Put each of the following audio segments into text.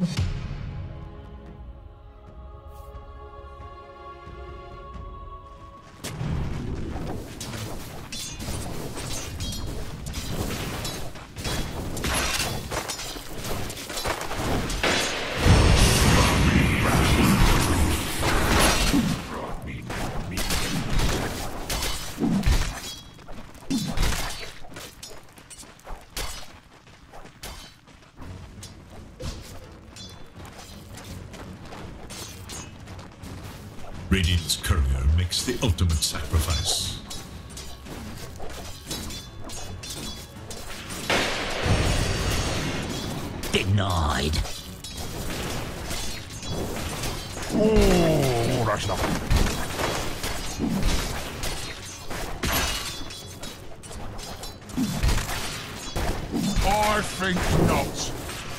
Radiant's courier makes the ultimate sacrifice. Denied. Oh, that's not. I think not.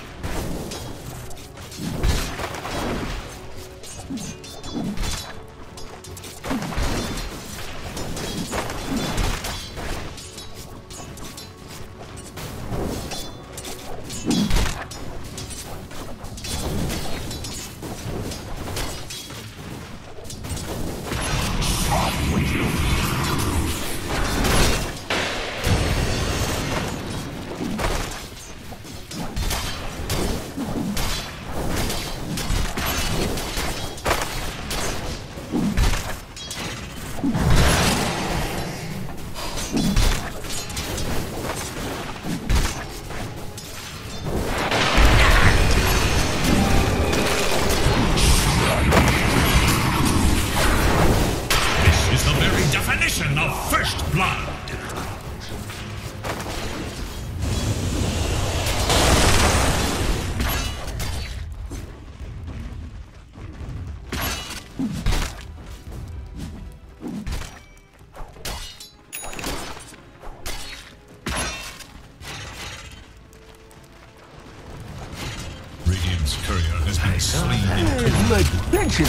Definition of first blood. Radiant's courier has been slain.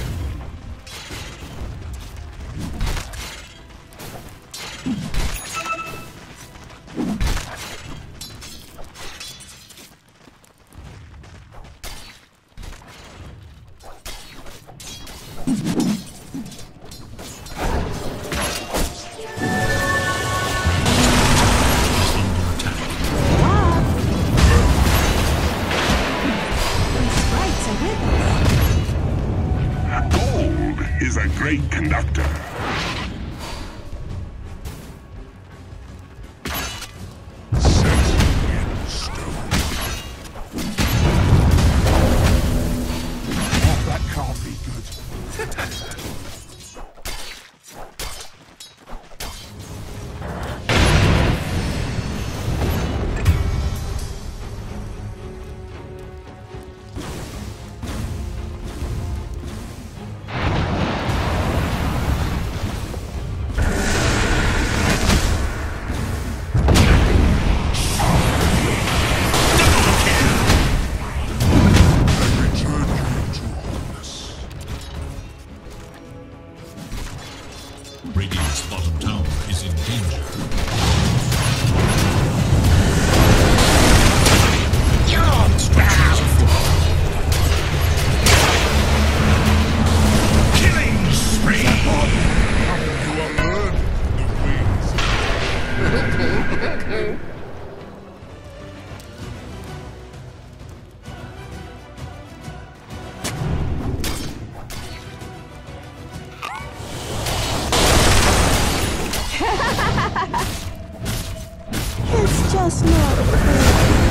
Is a great conductor. Set in stone. Oh, that can't be good. Radiant's bottom tower is in danger. Killing spree! You are earned the wings. It's just not fair.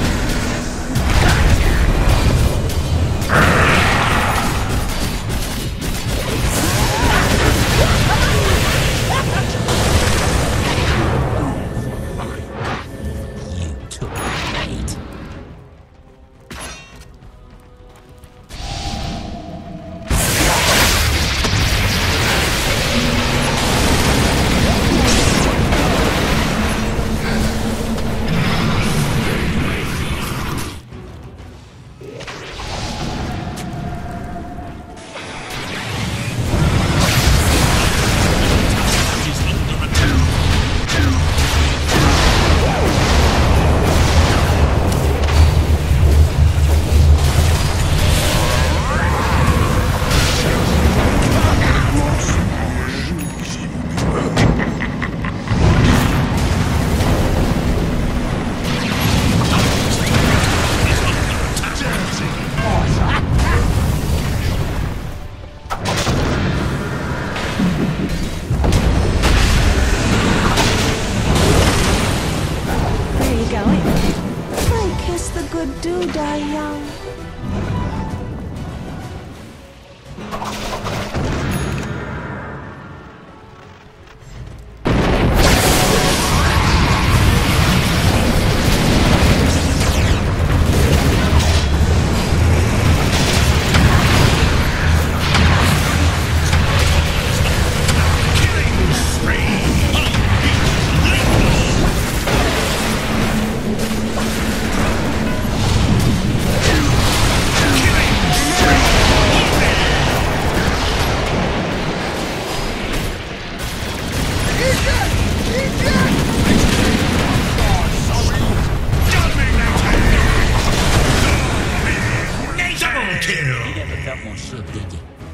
You took bait. never felt more shook, did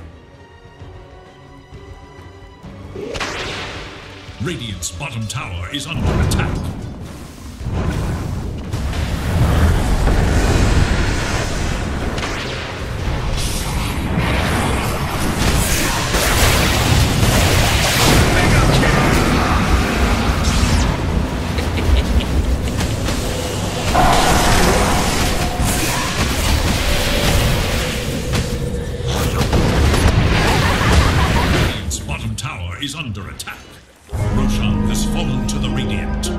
you? Radiant's bottom tower is under attack. Is under attack. Roshan has fallen to the Radiant.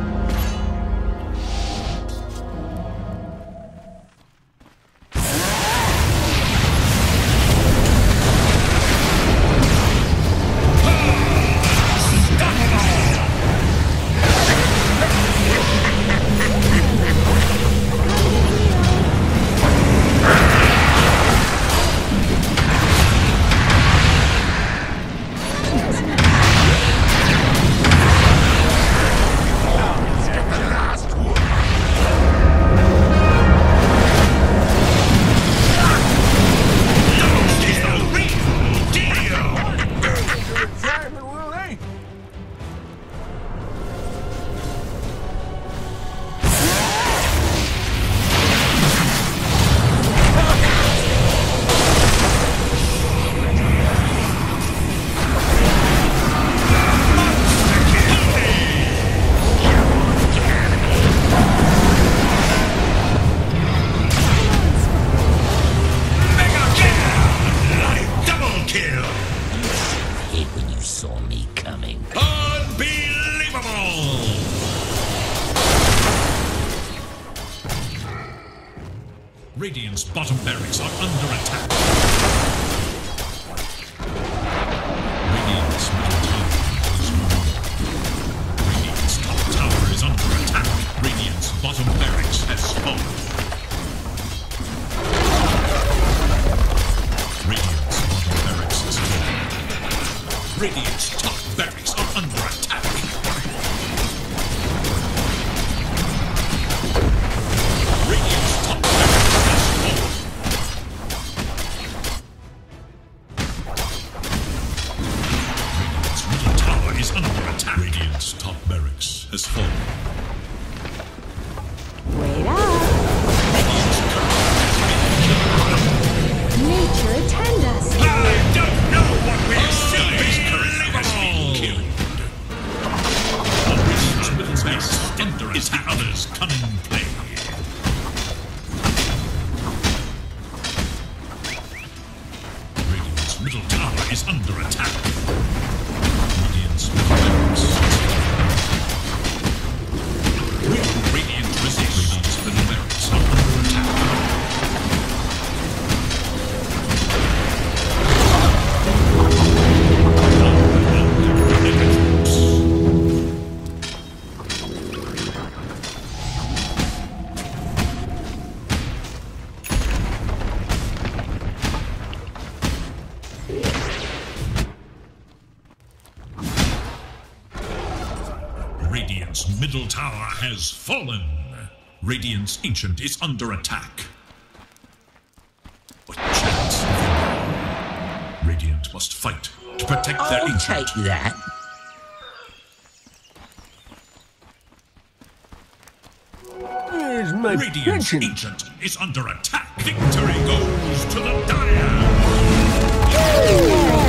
Radiant's bottom barracks are under attack. Radiant's middle tower is ruined. Radiant's top tower is under attack. Radiant's bottom barracks has fallen. Radiant's bottom barracks has fallen. Radiant's top barracks are under attack. Radiant's top barracks has fallen. Radiant's middle tower is under attack. Radiant's top barracks has fallen. Wait up. Radiant's turret has been killed. Nature attend us. I don't know what we're seeing. His turret has been killed. Radiant's middle base under attack. Others cunning play. Radiant's middle tower is under attack. Radiant's middle barracks is fallen. Radiant resist. Radiant's middle barracks are under attack. Radiant's middle tower has fallen. Radiant's Ancient is under attack. What chance? Radiant must fight to protect their I'll Ancient. take that. Here's my Radiant's pension. Ancient is under attack. Victory goes to the Dire.